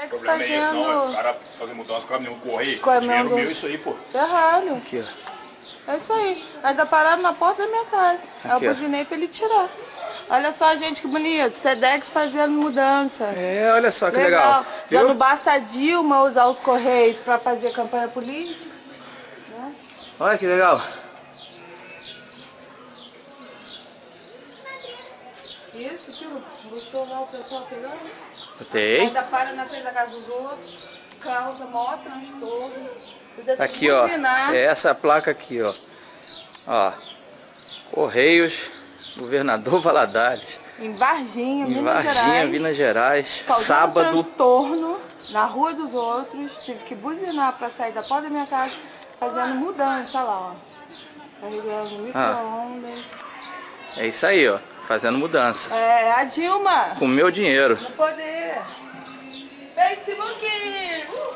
O problema é esse, não. O cara fazer mudança, caminhão correr. Dinheiro meu, isso aí, pô. Ferrado. Aqui, ó. É isso aí. Ainda parado na porta da minha casa. Aqui, eu ó. buzinei pra ele tirar. Olha só, gente, que bonito. Sedex fazendo mudança. É, olha só que legal. Já Viu? não basta a Dilma usar os Correios pra fazer campanha política. Né? Olha que legal. Isso, tio. Gostou lá o pessoal pegando? Gostei. Ainda para na frente da casa dos outros. Causa maior transtorno. Aqui, ó. É essa placa aqui, ó. Ó. Correios, Governador Valadares. Em Varginha, Em Minas Varginha, Gerais. Minas Gerais. Causando Sábado. transtorno na rua dos outros. Tive que buzinar pra sair da porta da minha casa, fazendo mudança lá, ó. Carregando micro-ondas. É isso aí, ó. Fazendo mudança. É, a Dilma. Com o meu dinheiro. No poder. Facebook!